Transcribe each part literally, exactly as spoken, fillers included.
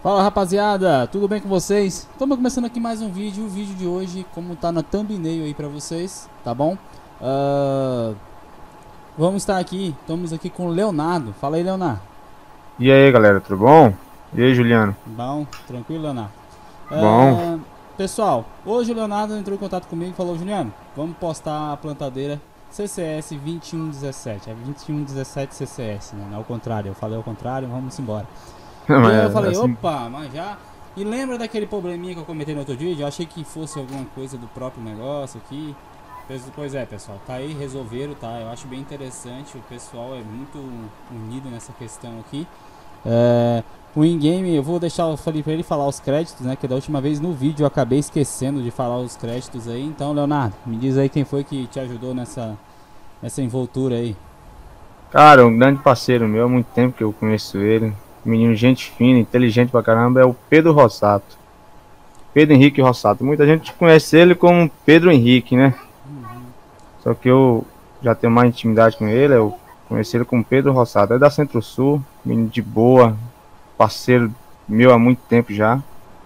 Fala rapaziada, tudo bem com vocês? Estamos começando aqui mais um vídeo. O vídeo de hoje, como tá na thumbnail aí pra vocês, tá bom? Uh, vamos estar aqui, estamos aqui com o Leonardo. Fala aí, Leonardo. E aí, galera, tudo bom? E aí, Juliano? Bom, tranquilo, Leonardo? Bom, Uh, pessoal, hoje o Leonardo entrou em contato comigo e falou: Juliano, vamos postar a plantadeira C C S vinte e um dezessete. É vinte e um dezessete C C S, né? Não é ao contrário, eu falei ao contrário, vamos embora. E aí eu mas falei, assim, opa, mas já. E lembra daquele probleminha que eu comentei no outro vídeo? Eu achei que fosse alguma coisa do próprio negócio aqui. Pois é, pessoal, tá aí, resolveram, tá? Eu acho bem interessante, o pessoal é muito unido nessa questão aqui. É, o in-game, eu vou deixar, eu falei pra ele falar os créditos, né? Que da última vez no vídeo eu acabei esquecendo de falar os créditos aí. Então, Leonardo, me diz aí quem foi que te ajudou nessa, nessa envoltura aí. cara, um grande parceiro meu, há muito tempo que eu conheço ele. Menino, gente fina, inteligente pra caramba, é o Pedro Rossato. Pedro Henrique Rossato. Muita gente conhece ele como Pedro Henrique, né? Uhum. Só que eu já tenho mais intimidade com ele, eu conheci ele como Pedro Rossato. É da Centro-Sul, menino de boa, parceiro meu há muito tempo já.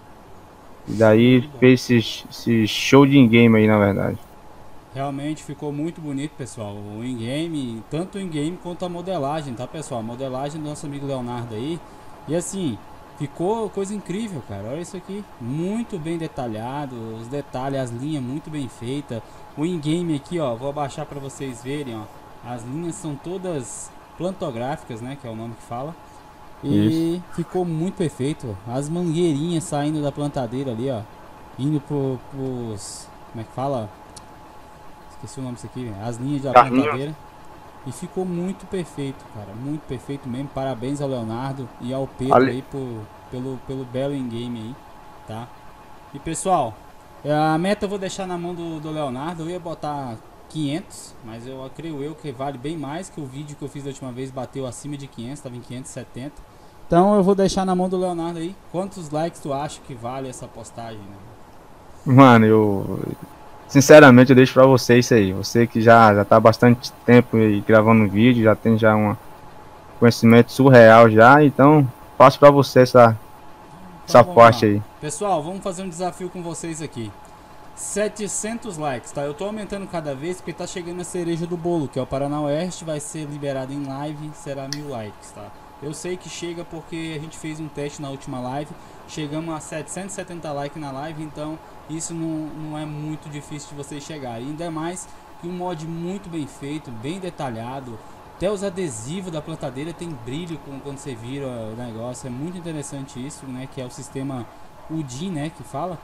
E Show daí de bola. fez esse, esse show de game aí, na verdade. Realmente ficou muito bonito, pessoal. O in-game, tanto o in-game quanto a modelagem, tá, pessoal? A modelagem do nosso amigo Leonardo aí. E assim, ficou coisa incrível, cara. Olha isso aqui. Muito bem detalhado. Os detalhes, as linhas muito bem feitas. O in-game aqui, ó. Vou abaixar para vocês verem, ó. As linhas são todas plantográficas, né? Que é o nome que fala. Isso. E ficou muito perfeito. As mangueirinhas saindo da plantadeira ali, ó. Indo pro, pros. Como é que fala? Esqueci o nome disso aqui, as linhas da Carlinhos. plantadeira. E ficou muito perfeito, cara. Muito perfeito mesmo. Parabéns ao Leonardo e ao Pedro Ali, aí por, pelo, pelo belo in-game aí, tá? E pessoal, a meta eu vou deixar na mão do, do Leonardo. Eu ia botar quinhentos, mas eu creio eu que vale bem mais, que o vídeo que eu fiz da última vez bateu acima de quinhentos, estava em quinhentos e setenta. Então eu vou deixar na mão do Leonardo aí. Quantos likes tu acha que vale essa postagem, né? mano, eu sinceramente eu deixo pra você isso aí. Você que já, já tá há bastante tempo aí gravando vídeo, já tem já um conhecimento surreal já, então passo pra você essa, Então essa vamos parte lá. aí. Pessoal, vamos fazer um desafio com vocês aqui. setecentos likes, tá? Eu tô aumentando cada vez porque tá chegando a cereja do bolo, que é o Paraná Oeste, vai ser liberado em live, será mil likes, tá? Eu sei que chega porque a gente fez um teste na última live, chegamos a setecentos e setenta likes na live, então isso não, não é muito difícil de vocês chegarem. Ainda mais que um mod muito bem feito, bem detalhado, até os adesivos da plantadeira tem brilho quando você vira o negócio, é muito interessante isso, né? Que é o sistema U D I, né? Que fala.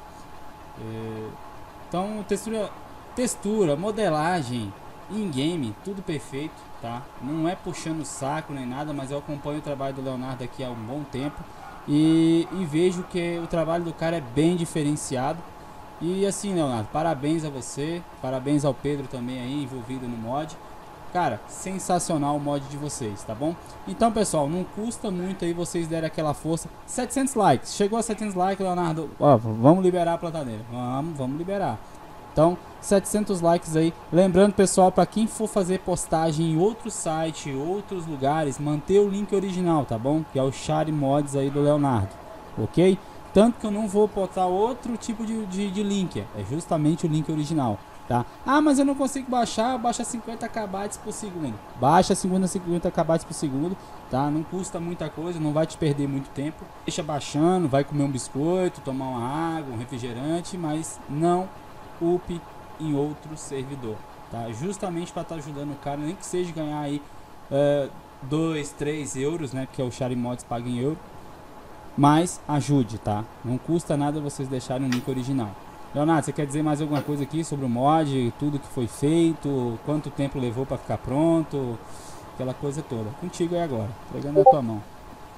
É, então, textura, textura, modelagem, in-game, tudo perfeito, tá? Não é puxando o saco nem nada, mas eu acompanho o trabalho do Leonardo aqui há um bom tempo e, e vejo que o trabalho do cara é bem diferenciado. E assim, Leonardo, parabéns a você, parabéns ao Pedro também aí envolvido no mod. Cara, sensacional o mod de vocês, tá bom? Então, pessoal, não custa muito aí vocês derem aquela força. setecentos likes, chegou a setecentos likes, Leonardo. Ó, vamos liberar a plantadeira. Vamos, vamos liberar. Então, setecentos likes aí. Lembrando, pessoal, para quem for fazer postagem em outro site, outros lugares, manter o link original, tá bom? Que é o Share Mods aí do Leonardo, ok? Tanto que eu não vou botar outro tipo de, de, de link, é justamente o link original. Tá? Ah, mas eu não consigo baixar, baixa cinquenta kbytes por segundo. Baixa cinquenta kbytes por segundo, tá? Não custa muita coisa, não vai te perder muito tempo. Deixa baixando, vai comer um biscoito, tomar uma água, um refrigerante, mas não upe em outro servidor, tá? Justamente para estar tá ajudando o cara, nem que seja ganhar aí dois, três euros, né? Porque o Share Mods paga em euro. Mas ajude, tá? Não custa nada vocês deixarem o link original. Leonardo, você quer dizer mais alguma coisa aqui sobre o mod, tudo que foi feito, quanto tempo levou para ficar pronto, aquela coisa toda? Contigo aí agora, pegando a tua mão.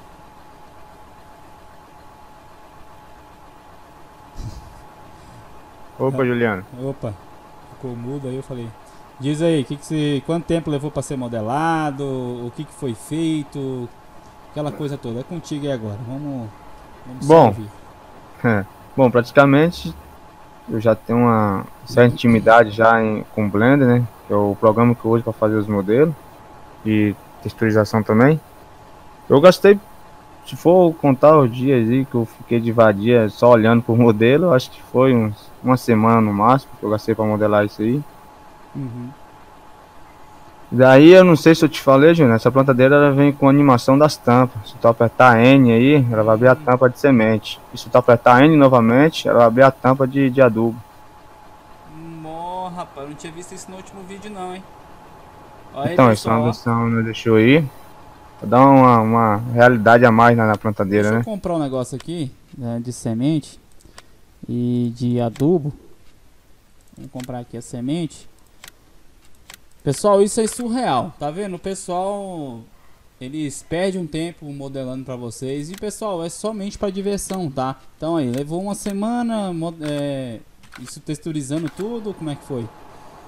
Opa, Juliano. Opa, ficou mudo aí, eu falei. Diz aí, que que você, quanto tempo levou para ser modelado, o que, que foi feito, aquela coisa toda. É contigo aí agora, vamos, vamos só Bom, ouvir. bom, praticamente eu já tenho uma certa intimidade já em, com o Blender, né? Que é o programa que eu uso para fazer os modelos e texturização também. Eu gastei se for contar os dias aí que eu fiquei de vadia só olhando pro modelo, acho que foi uns, uma semana no máximo que eu gastei pra modelar isso aí. Uhum. Daí eu não sei se eu te falei, Júnior, essa plantadeira ela vem com animação das tampas. Se tu apertar N aí, ela vai abrir a tampa de semente. E se tu apertar N novamente, ela vai abrir a tampa de, de adubo. Mó, rapaz, eu não tinha visto isso no último vídeo não, hein. Olha aí, Então, essa é pessoal, uma ó. versão que deixou aí. Pra dar uma, uma realidade a mais na, na plantadeira, Deixa eu né? comprar um negócio aqui, né, de semente e de adubo. Vou comprar aqui a semente. Pessoal, isso é surreal, tá vendo? O pessoal, eles perdem um tempo modelando pra vocês. E pessoal, é somente pra diversão, tá? Então aí, levou uma semana, é, isso texturizando tudo, como é que foi?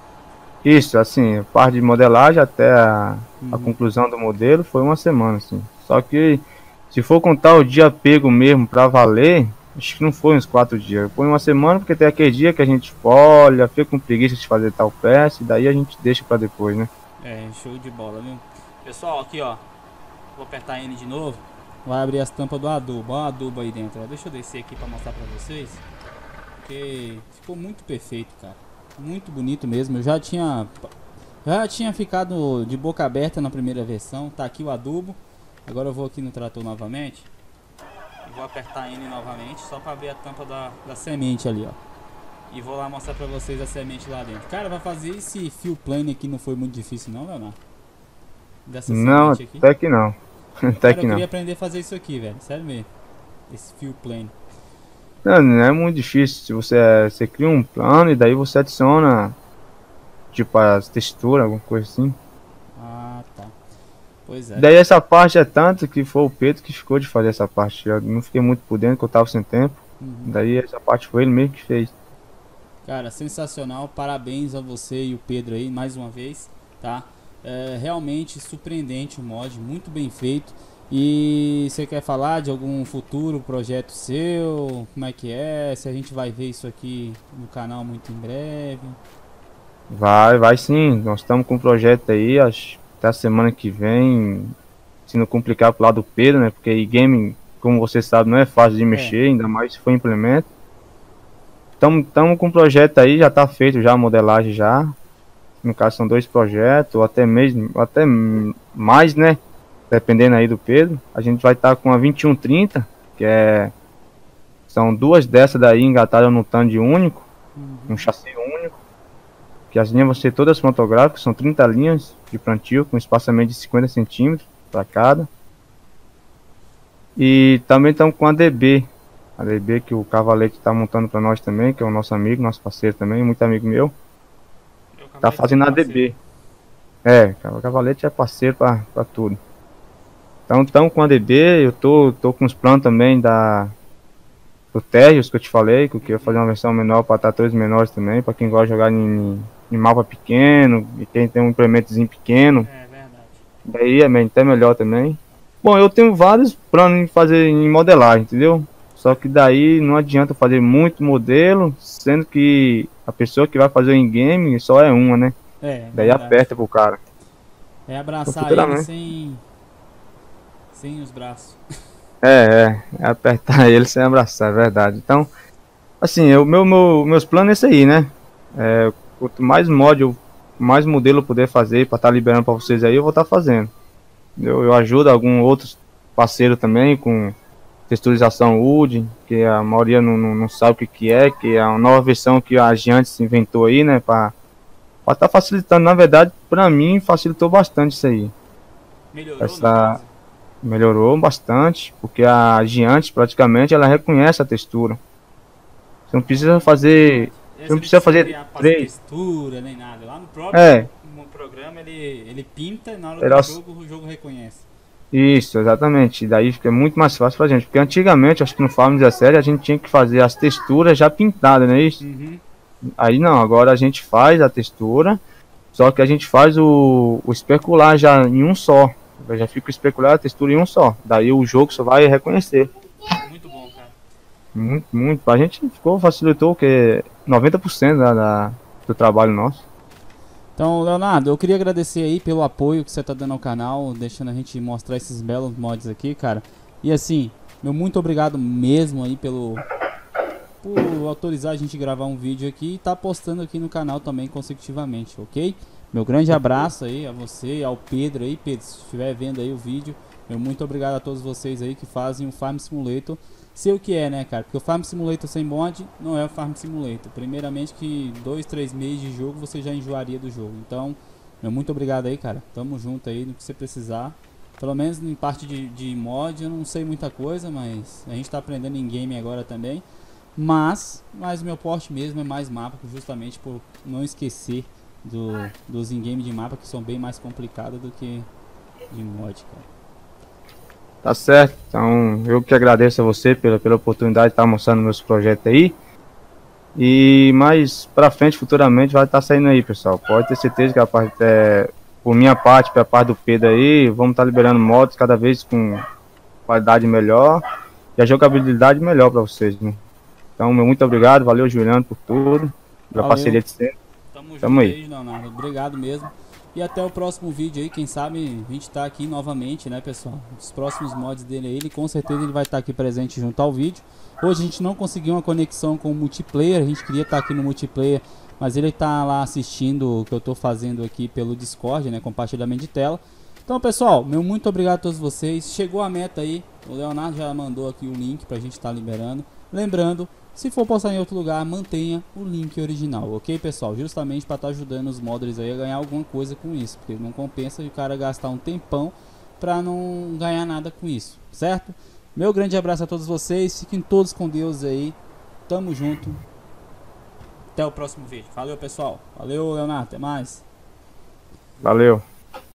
Isso, assim, parte de modelagem até a, a Uhum. conclusão do modelo foi uma semana, assim. Só que se for contar o dia pego mesmo pra valer, acho que não foi uns quatro dias. Foi uma semana porque tem aquele dia que a gente folha, fica com preguiça de fazer tal peça, e daí a gente deixa pra depois, né? É, show de bola, viu? Pessoal, aqui ó, vou apertar N de novo. Vai abrir as tampas do adubo, ó o adubo aí dentro. Ó. Deixa eu descer aqui pra mostrar pra vocês. Porque ficou muito perfeito, cara. Muito bonito mesmo. Eu já tinha já tinha ficado de boca aberta na primeira versão. Tá aqui o adubo. Agora eu vou aqui no trator novamente. E vou apertar N novamente só pra abrir a tampa da, da semente ali, ó. E vou lá mostrar pra vocês a semente lá dentro. Cara, vai fazer esse fio plane aqui não foi muito difícil não, Leonardo? Dessa Não, semente aqui. até que não. Até Cara, que eu não. queria aprender a fazer isso aqui, velho. Sério mesmo. Esse fio plane. Não, não é muito difícil. Se você, você cria um plano e daí você adiciona, tipo, as texturas, alguma coisa assim. Ah, tá. Pois é. Daí essa parte é tanto que foi o Pedro que ficou de fazer essa parte. Eu não fiquei muito por dentro, que eu tava sem tempo. Uhum. Daí essa parte foi ele mesmo que fez. Cara, sensacional. Parabéns a você e o Pedro aí, mais uma vez, tá? É realmente surpreendente o mod, muito bem feito. E você quer falar de algum futuro projeto seu? Como é que é? Se a gente vai ver isso aqui no canal muito em breve? Vai, vai sim. Nós estamos com um projeto aí, acho que até a semana que vem. Se não complicar pro lado do Pedro, né? Porque e-game, como você sabe, não é fácil de mexer, É. ainda mais se for implemento. Estamos com um projeto aí, já está feito já a modelagem já. No caso são dois projetos, ou até mesmo, ou até mais, né? Dependendo aí do Pedro. A gente vai estar tá com a vinte e um trinta, que é são duas dessas daí engatadas no tanque único, Uhum. um chassi único. Que as linhas vão ser todas fotográficas, são trinta linhas de plantio com espaçamento de cinquenta centímetros para cada. E também estamos com a D B. A D B que o Cavalete está montando para nós também, que é o nosso amigo, nosso parceiro também, muito amigo meu. Tá fazendo a D B. É, o Cavalete é parceiro para tudo. Então estamos com a D B, eu tô, tô com os planos também da do Terrius que eu te falei, que eu queria fazer uma versão menor para tratores menores também, para quem gosta de jogar em, em mapa pequeno, e quem tem um implementozinho pequeno. É verdade. Daí é até melhor também. Bom, eu tenho vários planos em fazer em modelagem, entendeu? Só que daí não adianta fazer muito modelo, sendo que a pessoa que vai fazer o in-game só é uma, né? É, Daí verdade. aperta pro cara. É abraçar Futuramente. ele sem sem os braços. É, é, é apertar ele sem abraçar, é verdade. Então, assim, eu, meu, meu, meus planos é esse aí, né? É, quanto mais mod, eu, mais modelo eu puder fazer pra estar tá liberando pra vocês aí, eu vou estar tá fazendo. Eu, eu ajudo algum outro parceiro também com texturização Wood, que a maioria não, não, não sabe o que, que é, que é uma nova versão que a Giants inventou aí, né? Pra estar tá facilitando, na verdade, pra mim facilitou bastante isso aí. Melhorou, Essa melhorou bastante, porque a Giants praticamente ela reconhece a textura. Você não precisa fazer, você não precisa fazer três textura nem nada. Lá no próprio é. no programa ele ele pinta e na hora Era... do jogo o jogo reconhece. Isso, exatamente. E daí fica muito mais fácil pra gente, porque antigamente, acho que no Farm dezessete a gente tinha que fazer as texturas já pintadas, não é isso? Uhum. Aí não, agora a gente faz a textura, só que a gente faz o, o especular já em um só. Já fica o especular a textura em um só. Daí o jogo só vai reconhecer. Muito bom, cara. Muito, muito. A gente ficou, facilitou o que? noventa por cento da, da, do trabalho nosso. Então, Leonardo, eu queria agradecer aí pelo apoio que você tá dando ao canal, deixando a gente mostrar esses belos mods aqui, cara. E assim, meu muito obrigado mesmo aí pelo por autorizar a gente gravar um vídeo aqui e tá postando aqui no canal também consecutivamente, ok? Meu grande abraço aí a você, ao Pedro aí, Pedro, se estiver vendo aí o vídeo, meu muito obrigado a todos vocês aí que fazem o Farm Simulator ser o que é, né, cara? Porque o Farm Simulator sem mod não é o Farm Simulator. Primeiramente que dois, três meses de jogo você já enjoaria do jogo. Então, meu muito obrigado aí, cara. Tamo junto aí no que você precisar. Pelo menos em parte de, de mod eu não sei muita coisa, mas a gente tá aprendendo em game agora também. Mas, mas meu porte mesmo é mais mapa, justamente por não esquecer do, dos in-game de mapa que são bem mais complicados do que de mod, cara. Tá certo, então eu que agradeço a você pela, pela oportunidade de estar mostrando meus projetos aí. E mais pra frente, futuramente, vai estar saindo aí, pessoal. Pode ter certeza que a parte, é, por minha parte, pela parte do Pedro aí, vamos estar liberando modos cada vez com qualidade melhor e a jogabilidade melhor pra vocês, né? Então, meu muito obrigado, valeu, Juliano, por tudo, pela Valeu. parceria de sempre. Tamo, Tamo junto aí. aí, Leonardo. Obrigado mesmo. E até o próximo vídeo aí, quem sabe a gente tá aqui novamente, né, pessoal? Os próximos mods dele aí, ele com certeza ele vai estar aqui presente junto ao vídeo. Hoje a gente não conseguiu uma conexão com o multiplayer, a gente queria estar aqui no multiplayer, mas ele tá lá assistindo o que eu tô fazendo aqui pelo Discord, né, compartilhamento de tela. Então, pessoal, meu muito obrigado a todos vocês. Chegou a meta aí, o Leonardo já mandou aqui o link pra gente estar liberando. Lembrando, se for postar em outro lugar, mantenha o link original, ok, pessoal? Justamente para estar ajudando os modders aí a ganhar alguma coisa com isso, porque não compensa o cara gastar um tempão para não ganhar nada com isso, certo? Meu grande abraço a todos vocês, fiquem todos com Deus aí, tamo junto, até o próximo vídeo. Valeu, pessoal, valeu, Leonardo, até mais. Valeu.